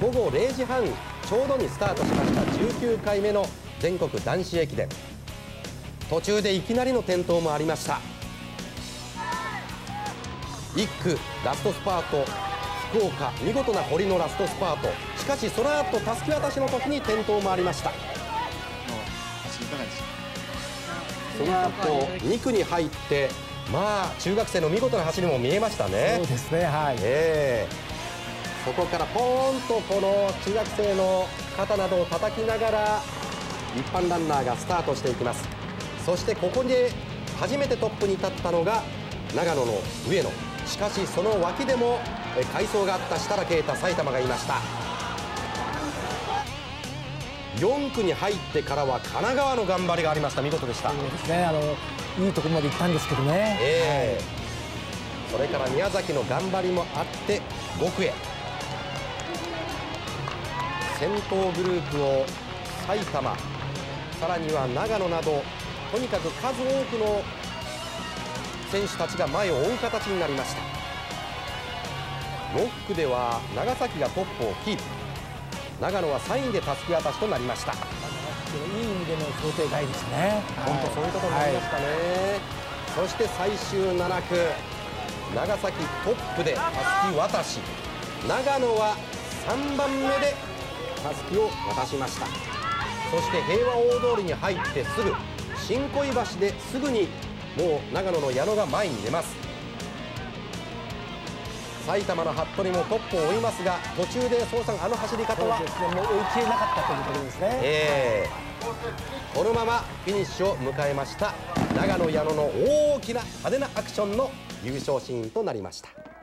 午後0時半ちょうどにスタートしました19回目の全国男子駅伝。途中でいきなりの転倒もありました。1区ラストスパート、福岡見事な堀のラストスパート。しかしその後たすき渡しの時に転倒もありました。その後2区に入って中学生の見事な走りも見えましたね。 そうですね、はい。 そこからポーンとこの中学生の肩などを叩きながら一般ランナーがスタートしていきます。そしてここで初めてトップに立ったのが長野の上野。しかしその脇でも快走があった設楽啓太、埼玉がいました。4区に入ってからは神奈川の頑張りがありました。見事でした。 そうですね、いいところまで行ったんですけどね。 それから宮崎の頑張りもあって5区へ。先頭グループを埼玉、さらには長野などとにかく数多くの選手たちが前を追う形になりました。6区では長崎がトップをキープ、長野は3位でたすき渡しとなりました。いい意味での想定外でしたね。 本当そういうことになりましたね。そして最終7区、長崎トップでたすき渡し、長野は3番目でたすきを渡しました。そして平和大通りに入ってすぐ新小岩橋ですぐにもう長野の矢野が前に出ます。埼玉の服部もトップを追いますが途中で総さん、走り方はもう追い切れなかったということですね。 このままフィニッシュを迎えました長野矢野の大きな派手なアクションの優勝シーンとなりました。